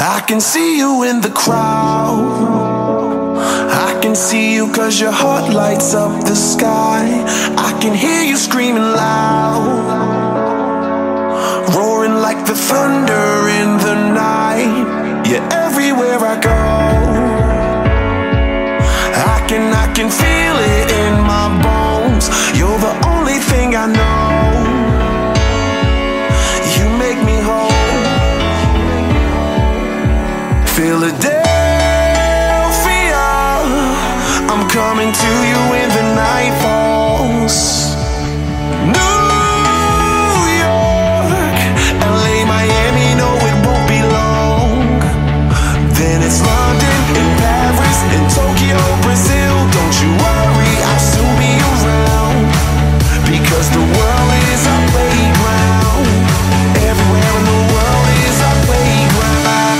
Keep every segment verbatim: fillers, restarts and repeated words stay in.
I can see you in the crowd. I can see you cause your heart lights up the sky. I can hear you screaming loud, roaring like the thunder in the night. Yeah, everywhere I go, I can, I can feel it in my bones. You're the only thing I know. You make me whole. Philadelphia, I'm coming to you when the night falls. New York, L A, Miami, no it won't be long. Then it's London and Paris and Tokyo, Brazil. Don't you worry, I'll soon be around, because the world is our playground. Everywhere in the world is our playground.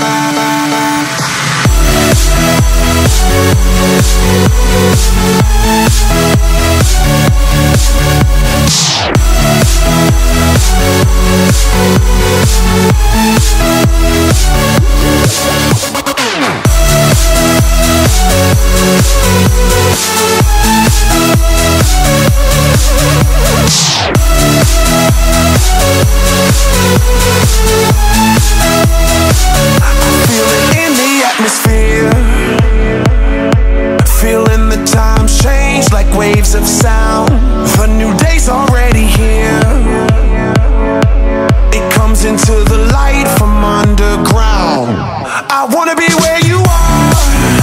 Feeling the time change like waves of sound. The new day's already here. It comes into the light from underground. I wanna be where you are.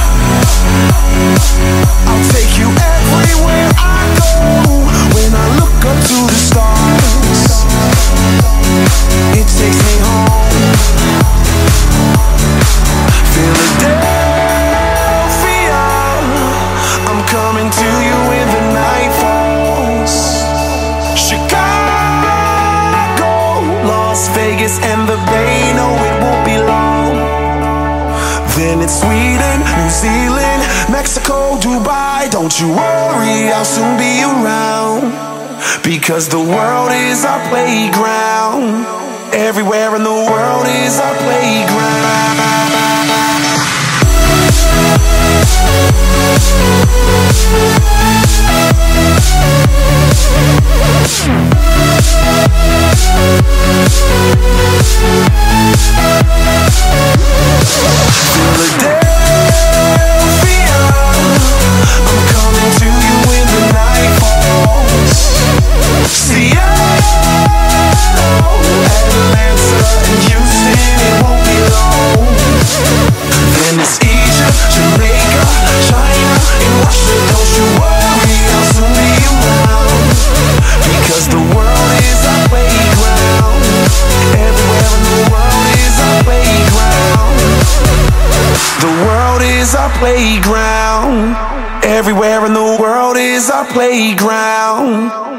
I'll take you everywhere I go. When I look up to the stars, it takes me home. Philadelphia, I'm coming to you when the night falls. Chicago, Las Vegas, and the Bay, no it won't be long. Then it's Sweden, New Zealand, Mexico, Dubai. Don't you worry, I'll soon be around, because the world is our playground. Everywhere in the world is our playground. Philadelphia, I'm coming to you when the night falls. Seattle, Atlanta, and Houston, it won't be long. Then it's Egypt, Jamaica, China, and Russia. Don't you worry, I'll soon be around, because the world is our playground. Everywhere in the world is our playground. The world is our playground. Everywhere in the world is our playground.